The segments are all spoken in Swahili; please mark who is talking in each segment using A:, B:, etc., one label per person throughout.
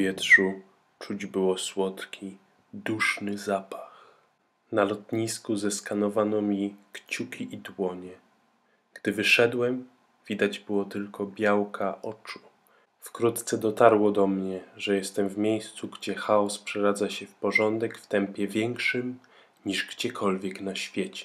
A: powietrzu czuć było słodki, duszny zapach. Na lotnisku zeskanowano mi kciuki i dłonie. Gdy wyszedłem, widać było tylko białka oczu. Wkrótce dotarło do mnie, że jestem w miejscu, gdzie chaos przeradza się w porządek w tempie większym niż gdziekolwiek na świecie.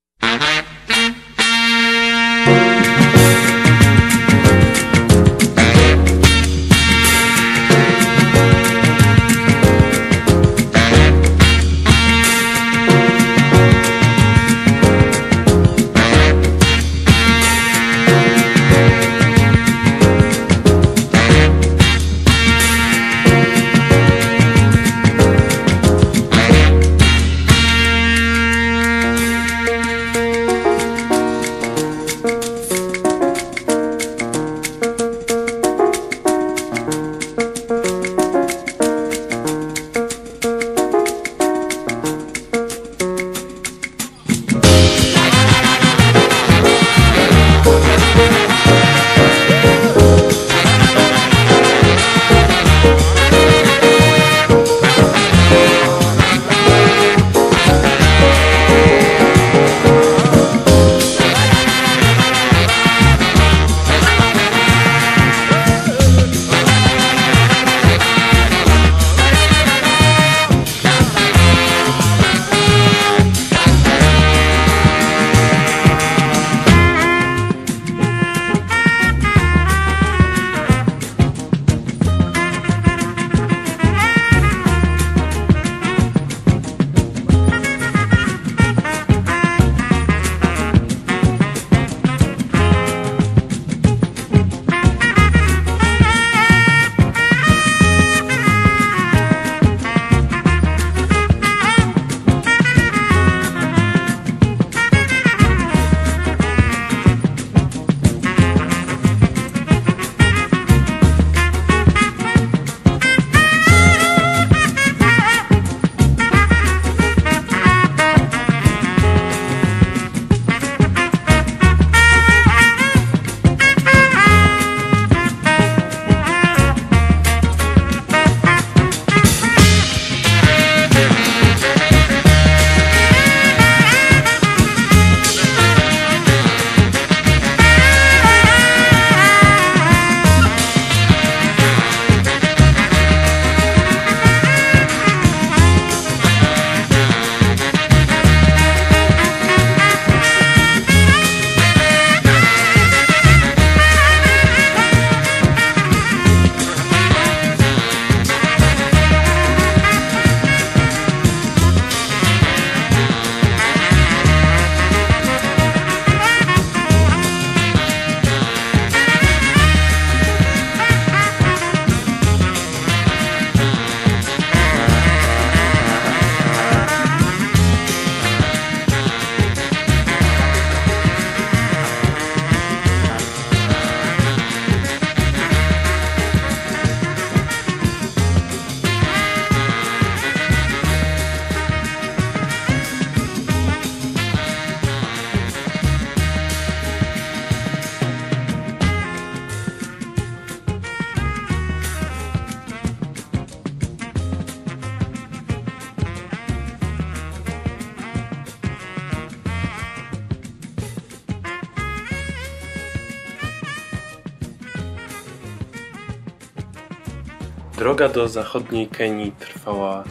A: Droga do zachodniej Kenii trwała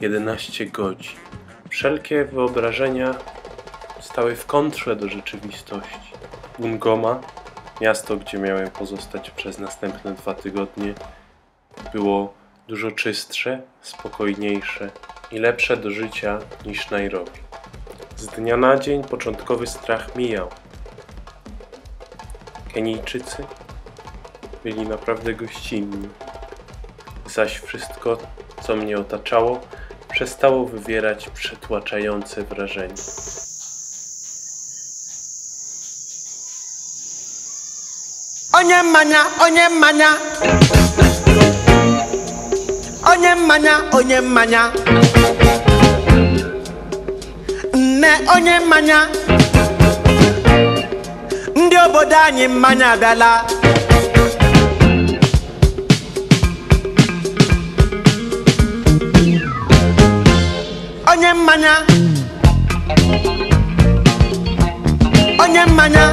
A: 11 godzin. Wszelkie wyobrażenia stały w kontrze do rzeczywistości. Bungoma, miasto, gdzie miałem pozostać przez następne 2 tygodnie, było dużo czystsze, spokojniejsze i lepsze do życia niż Nairobi. Z dnia na dzień początkowy strach mijał. Kenijczycy byli naprawdę gościnni, zaś wszystko, co mnie otaczało, przestało wywierać przytłaczające wrażenie.
B: Onye mmanya, onye mmanya. Onye mmanya, onye mmanya. Nne onye mmanya. Ndị obodo anyị mmanya abịala. onye mmanya onye mmanya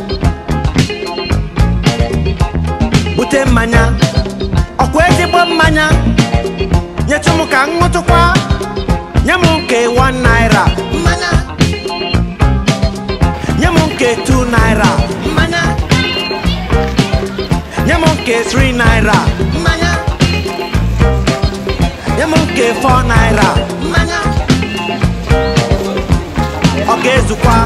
B: bute mmanya ọkwa ezigbo mmanya nyetụ m ka ṅụtụkwa nye m nke 1 naira mmanya nye m nke 2 naira mmanya nye m nke 3 naira mmanya nye m nke 4 naira mmanya ọ ga-ezukwa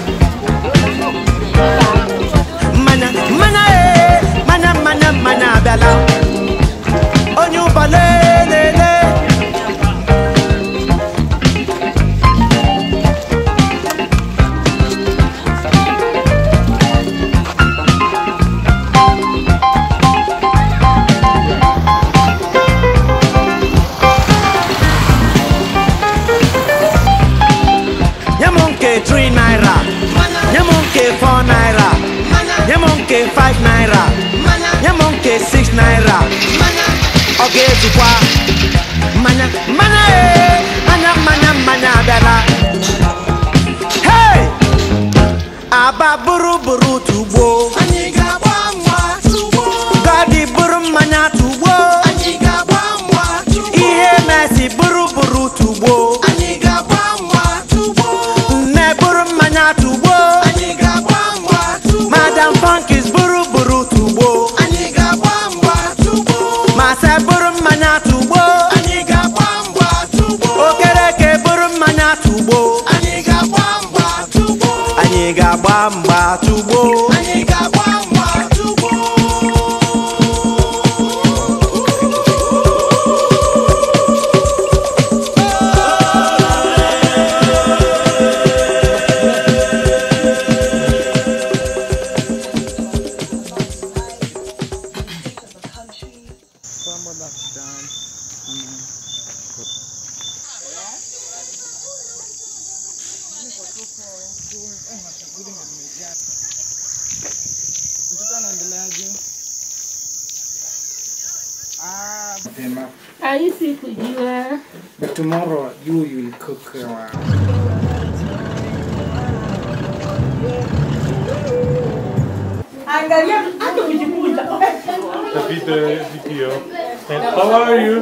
B: mmanya mmanya mmanya mmanya mmanya abịala onye ụba lelele nye m nke 3 naira nye m nke 4 naira nye m nke 5 naira nye m nke 6 naira ọ ga-ezukwa mmanya mmanya mmanya mmanya mmanya abịala hey aba buru buru tugbo anyị ga-agba mgba tugbo gadi buru mmanya tugbo anyị ga-agba mgba tugbo ihe mesi buru buru tugbo anyị ga-agba mgba tugbo nne buru mmanya tugbo anyị ga-agba mgba tugbo madam funkis buru buru tugbo anyị ga-agba mgba tugbo masa buru mmanya tugbo anyị ga-agba mgba tugbo okereke buru mmanya tugbo anyị ga-agba mgba tugbo anyị ga-agba mgba tugbo anyị ga-agba mgba tugbo
C: But tomorrow you will cook.
A: Video. And how are you?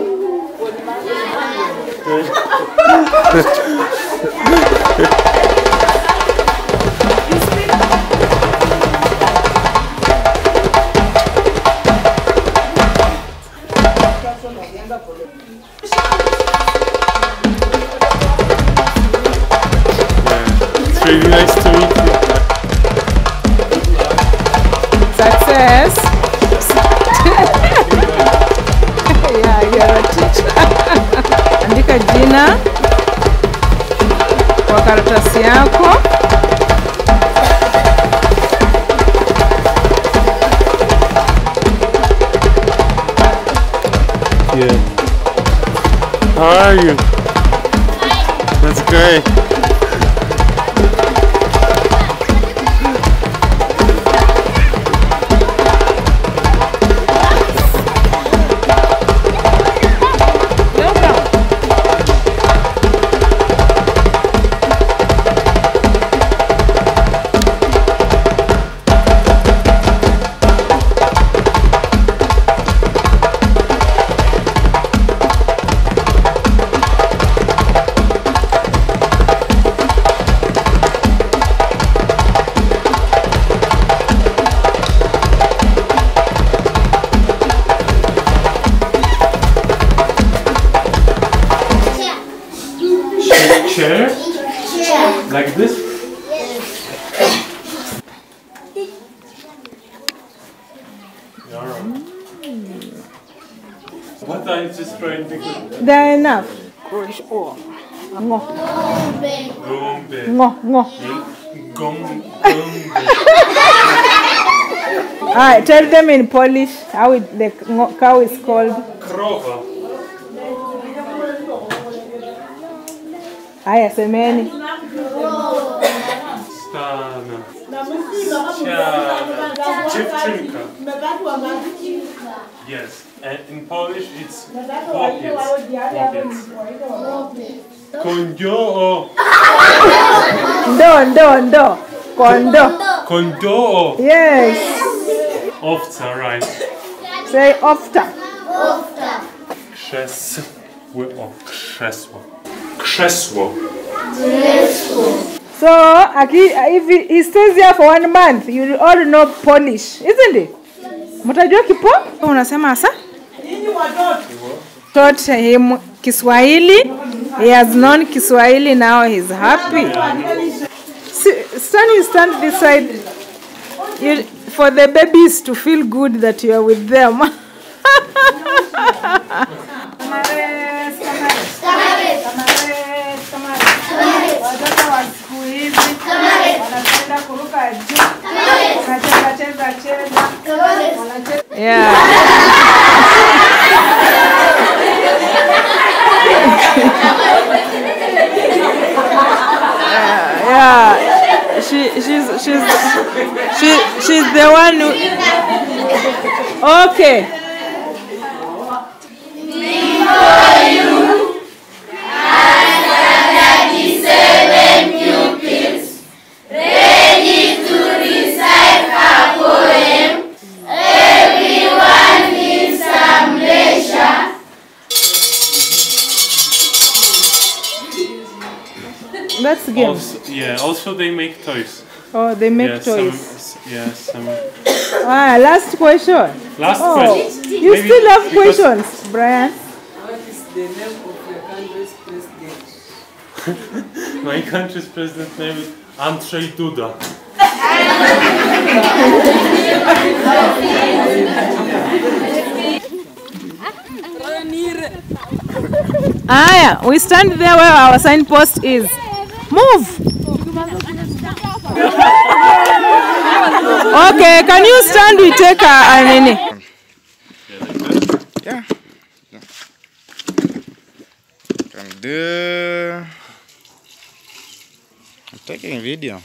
A: It's really nice to meet you.
D: Success. Yeah, you're a teacher. Andika jina kwa karatasi yako.
A: Yeah. How are you? That's great. Chair? Like this? Alright. What are you just trying to do?
D: They're enough. Ngo.
A: Gombe.
D: Ngo.
A: Gombe.
D: Alright, tell them in Polish how the cow is called.
A: Krowa.
D: Haya, semeni.
A: Stana. Ściana. Dziewczynka. Yes. And in Polish it's chłopiec. Chłopiec. Kondoo.
D: Ndo. Kondo.
A: Kondoo.
D: Yes.
A: Owca, right.
D: Say ofta.
A: Krzesło.
D: So, if he stays here for 1 month, you all know Polish, isn't it? Mtajua kipo? Unasema asa? Taught him Kiswahili. He has known Kiswahili, now he's happy. Stand this side for the babies to feel good that you are with them. Yeah. Yeah. She's the one who. Okay. That's the game.
A: Also they make toys.
D: Oh, they make toys.
A: Some.
D: Last question.
A: Last question.
D: You still have questions, Brian?
C: What is the name of your country's president?
A: My country's president name is Andrzej Duda.
D: We stand there where our signpost is. Move. Okay, can you stand? We take a nini.
E: Yeah. Can do. I'm taking video.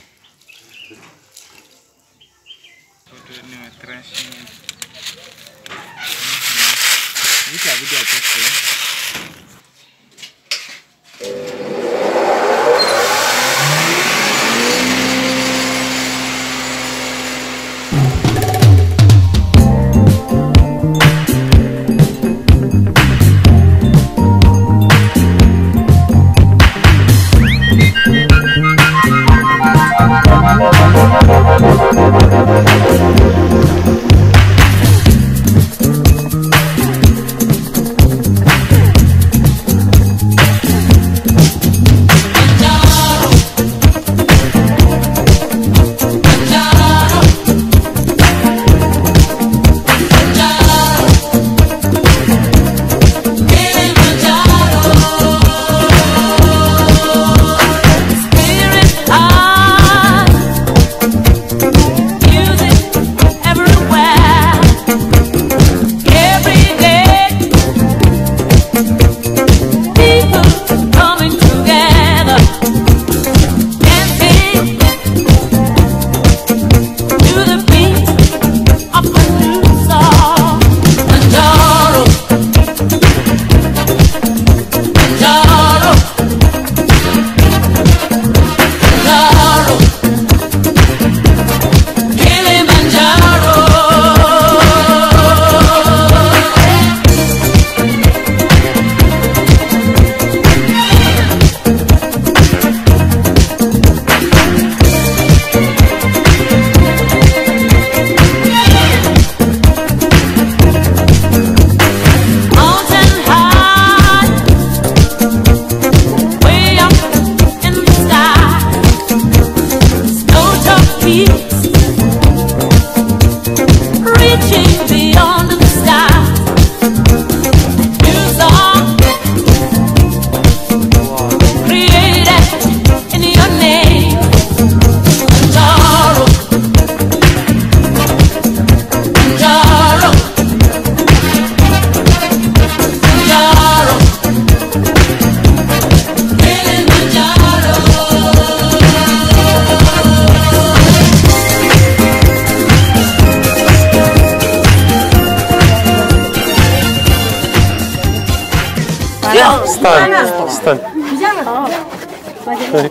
A: Stań. Hi.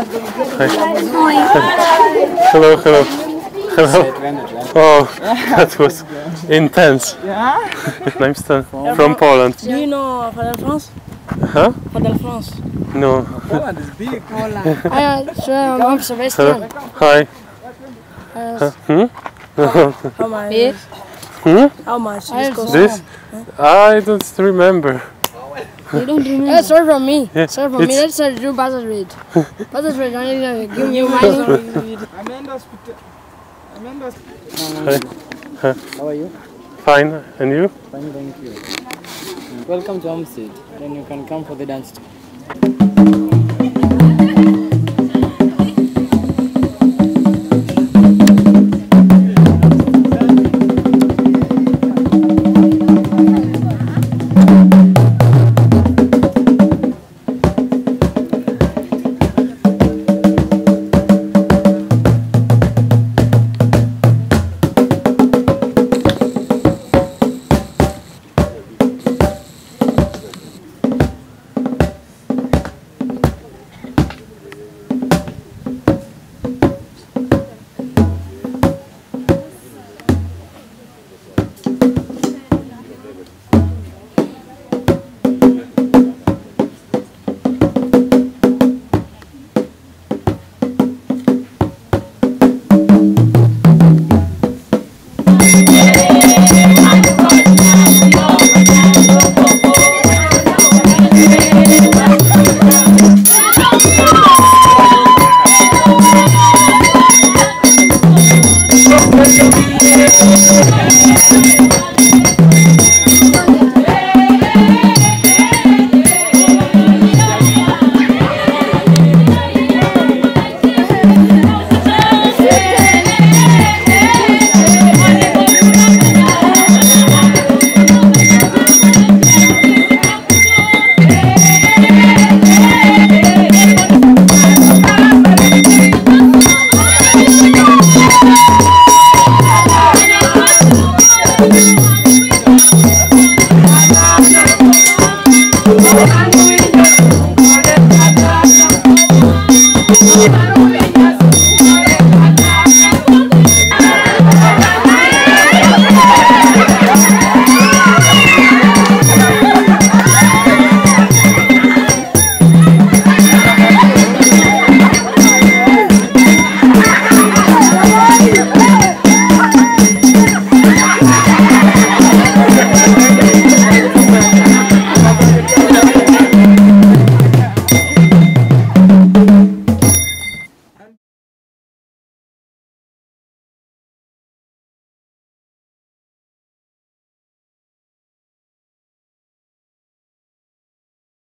A: Hello. Oh, that was intense. I'm still from Poland.
F: Do you know Father France?
A: Huh?
F: Father France.
A: No.
C: Poland is big.
F: I'm Sebastian.
A: Hi.
F: How much? How much?
A: This? I don't remember.
F: You don't remember? Yeah, sorry from me.
A: Yeah,
F: Sorry from me. Let's do buzzard rate. Buzzard rate, I need to give you money.
A: Hi.
G: How are you?
A: Fine. And you?
G: Fine, thank you. Welcome to Homestead. Then you can come for the dance.
D: Thank you.